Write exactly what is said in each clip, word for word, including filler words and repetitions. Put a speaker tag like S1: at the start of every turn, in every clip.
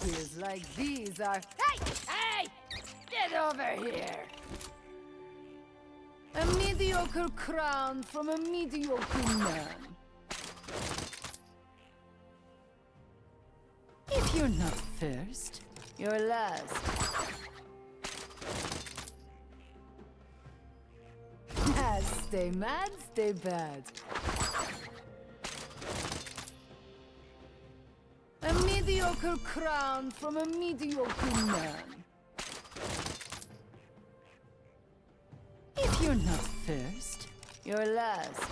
S1: trophies like these are... Hey! Hey! Get over here! A mediocre crown from a mediocre man. If you're not first, you're last. Ah, stay mad, stay bad. A mediocre crown from a mediocre man. If you're not first, you're last.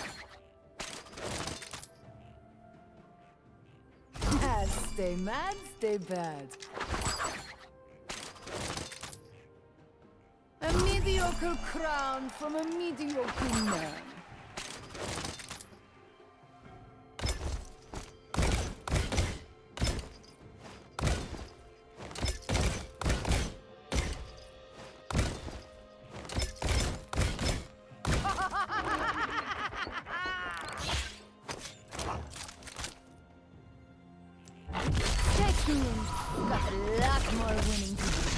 S1: Ah, stay mad, stay bad. A mediocre crown from a mediocre man. Got a lot more winning to do.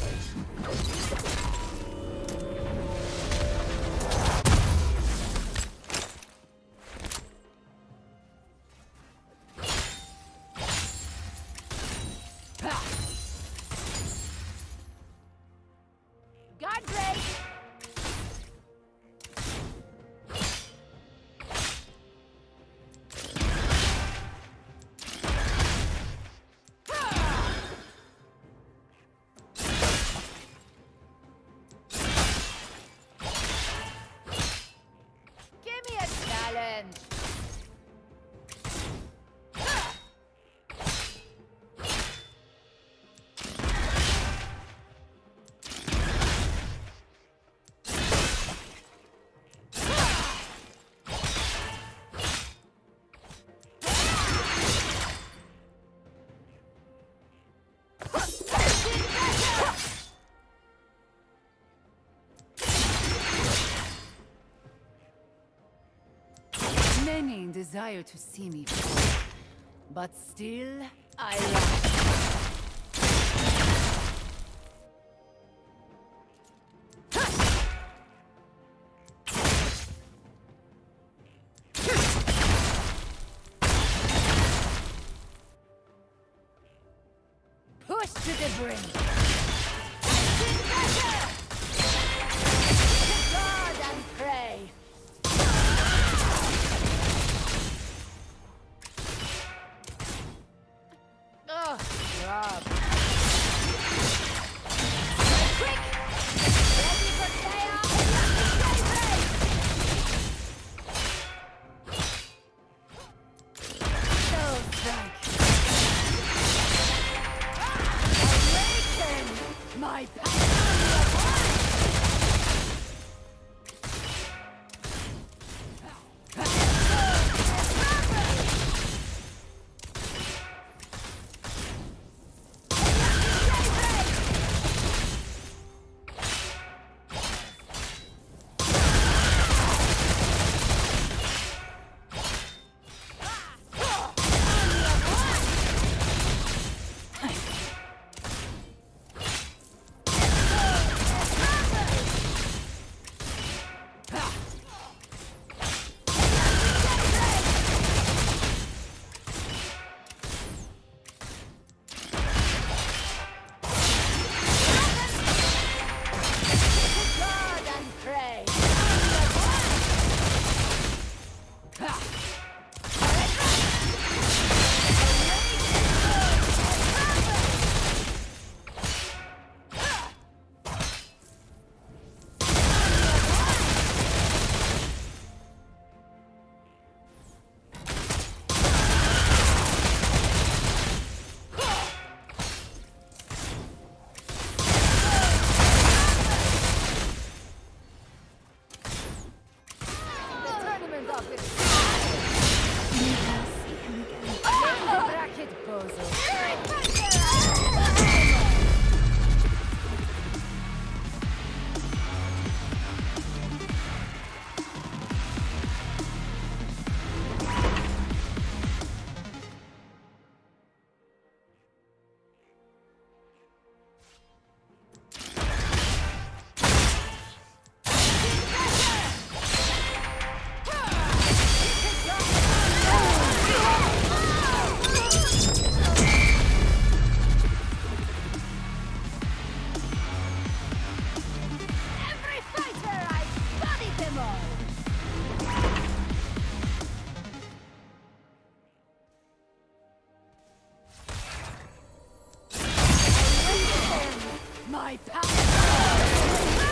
S1: Guard break! Many desire to see me fall, but still I rise. Push to the brink. To God and pray. Oh, Rob. Quick! Ready for chaos? So strike. Awaken my passion of life! my power!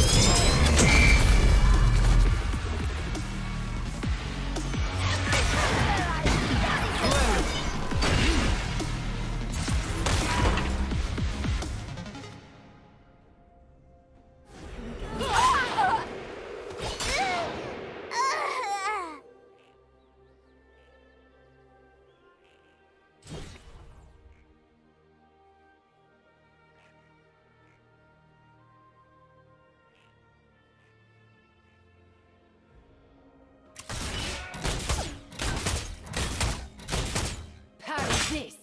S1: This.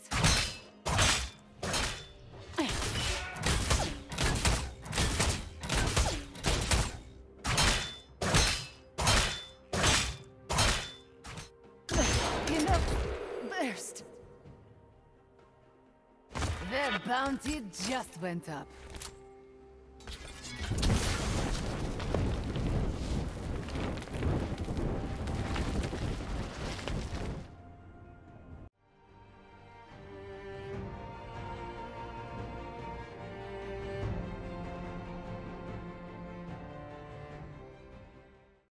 S1: Enough burst. Their bounty just went up.